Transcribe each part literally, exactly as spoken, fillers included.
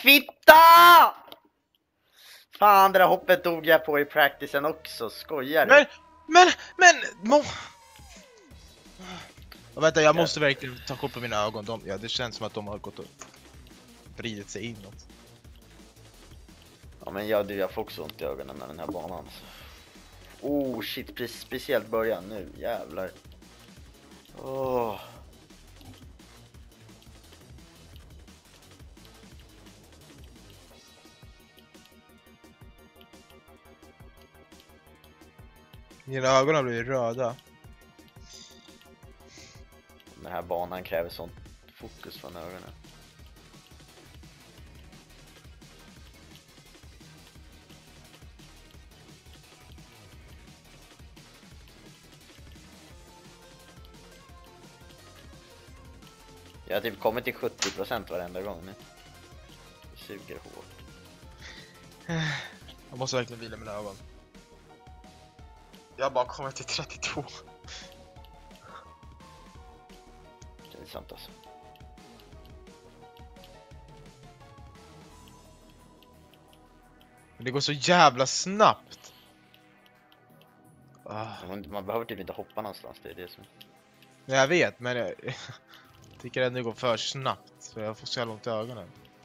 Fitta! Fan, det där hoppet dog jag på i practicen också. Skojar du? Men, men, men... Må... Och vänta, jag måste verkligen ta kort på mina ögon. De, ja, det känns som att de har gått och vridit sig inåt. Ja, men jag, du, jag får också ont i ögonen med den här banan. Oh shit, precis, speciellt början nu. Jävlar. Åh. Oh. Mina ögon har blivit röda. Den här banan kräver sånt fokus från ögonen. Jag har typ kommit till sjuttio procent varenda gång nu. Det suger hårt. Jag måste verkligen vila mina ögon. Jag har bara kommit till trettiotvå. Det är sant alltså. Men det går så jävla snabbt. Ah. Man, man behöver typ inte hoppa någonstans, det är det som... Jag vet, men jag, jag tycker att det går för snabbt. För jag får så jävla ont i ögonen.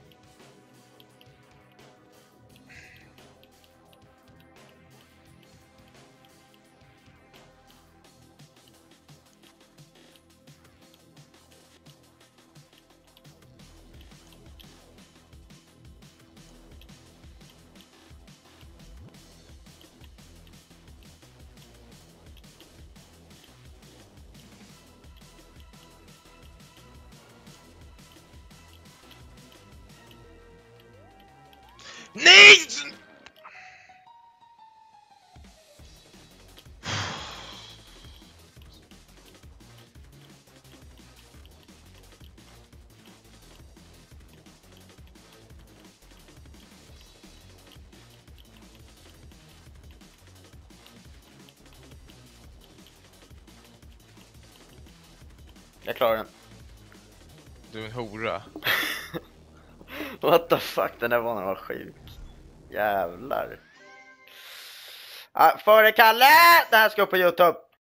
Nej! Jag klarar den. Du är en hora. What the fuck, den där banan var sjuk. Jävlar. Ah, före Kalle! Det här ska upp på YouTube.